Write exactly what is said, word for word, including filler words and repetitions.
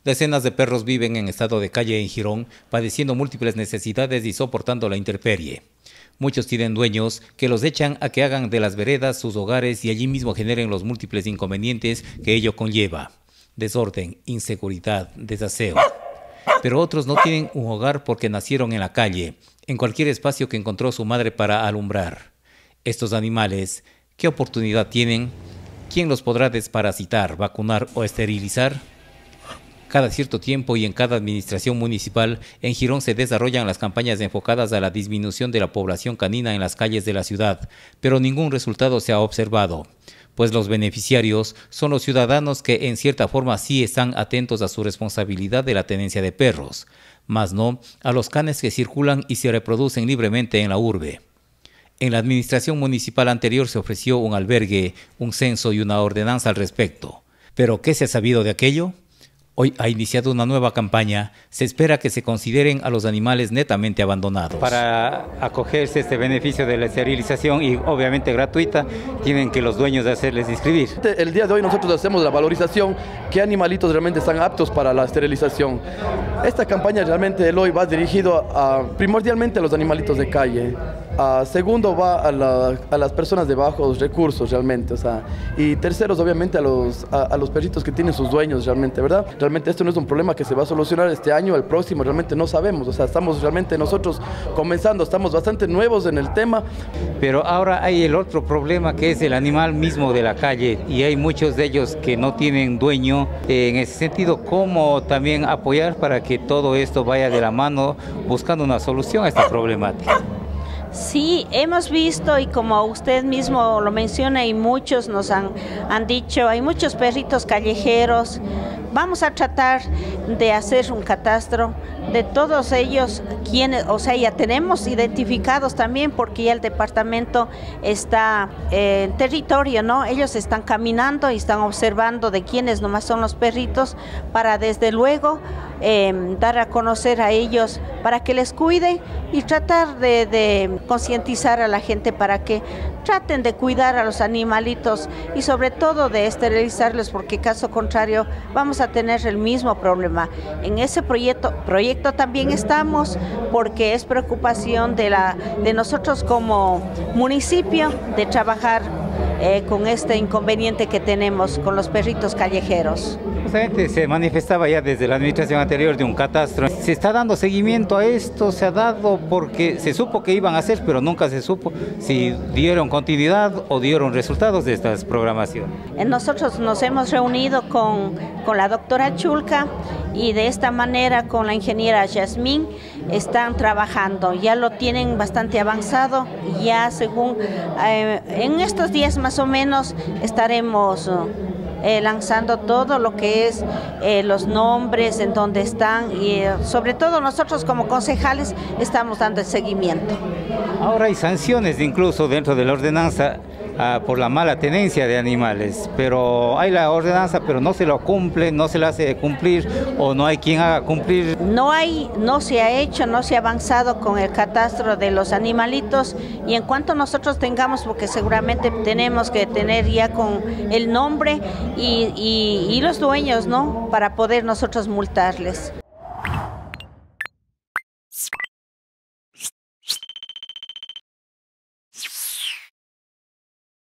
Decenas de perros viven en estado de calle en Girón, padeciendo múltiples necesidades y soportando la intemperie. Muchos tienen dueños que los echan a que hagan de las veredas sus hogares y allí mismo generen los múltiples inconvenientes que ello conlleva: desorden, inseguridad, desaseo. Pero otros no tienen un hogar porque nacieron en la calle, en cualquier espacio que encontró su madre para alumbrar. Estos animales, ¿qué oportunidad tienen? ¿Quién los podrá desparasitar, vacunar o esterilizar? Cada cierto tiempo y en cada administración municipal, en Girón se desarrollan las campañas enfocadas a la disminución de la población canina en las calles de la ciudad, pero ningún resultado se ha observado, pues los beneficiarios son los ciudadanos que en cierta forma sí están atentos a su responsabilidad de la tenencia de perros, mas no a los canes que circulan y se reproducen libremente en la urbe. En la administración municipal anterior se ofreció un albergue, un censo y una ordenanza al respecto. ¿Pero qué se ha sabido de aquello? Hoy ha iniciado una nueva campaña. Se espera que se consideren a los animales netamente abandonados. Para acogerse este beneficio de la esterilización y obviamente gratuita, tienen que los dueños de hacerles inscribir. El día de hoy nosotros hacemos la valorización, qué animalitos realmente están aptos para la esterilización. Esta campaña realmente el hoy va dirigido a, primordialmente a los animalitos de calle. Uh, segundo va a, la, a las personas de bajos recursos realmente, o sea, y terceros obviamente a los, a, a los perritos que tienen sus dueños realmente, ¿verdad? Realmente esto no es un problema que se va a solucionar este año, el próximo realmente no sabemos, o sea, estamos realmente nosotros comenzando, estamos bastante nuevos en el tema. Pero ahora hay el otro problema que es el animal mismo de la calle y hay muchos de ellos que no tienen dueño. En ese sentido, ¿cómo también apoyar para que todo esto vaya de la mano buscando una solución a esta problemática? Sí, hemos visto y como usted mismo lo menciona y muchos nos han, han dicho, hay muchos perritos callejeros. Vamos a tratar de hacer un catastro de todos ellos, quienes, o sea, ya tenemos identificados también porque ya el departamento está en territorio, ¿no? Ellos están caminando y están observando de quiénes nomás son los perritos para desde luego eh, dar a conocer a ellos para que les cuiden y tratar de, de concientizar a la gente para que traten de cuidar a los animalitos y sobre todo de esterilizarlos, porque caso contrario vamos a tener el mismo problema. En ese proyecto, proyecto también estamos porque es preocupación de, la, de nosotros como municipio de trabajar eh, con este inconveniente que tenemos con los perritos callejeros. Justamente se manifestaba ya desde la administración anterior de un catastro. ¿Se está dando seguimiento a esto? ¿Se ha dado porque se supo que iban a hacer, pero nunca se supo si dieron continuidad o dieron resultados de estas programaciones? Nosotros nos hemos reunido con, con la doctora Chulca y de esta manera con la ingeniera Yasmín están trabajando, ya lo tienen bastante avanzado, ya según eh, en estos días más o menos estaremos Eh, lanzando todo lo que es eh, los nombres, en dónde están y eh, sobre todo nosotros como concejales estamos dando el seguimiento. Ahora hay sanciones incluso dentro de la ordenanza uh, por la mala tenencia de animales, pero hay la ordenanza pero no se lo cumple, no se la hace cumplir o no hay quien haga cumplir. No hay, no se ha hecho, no se ha avanzado con el catastro de los animalitos y en cuanto nosotros tengamos, porque seguramente tenemos que tener ya con el nombre y, y, y los dueños, ¿no? Para poder nosotros multarles.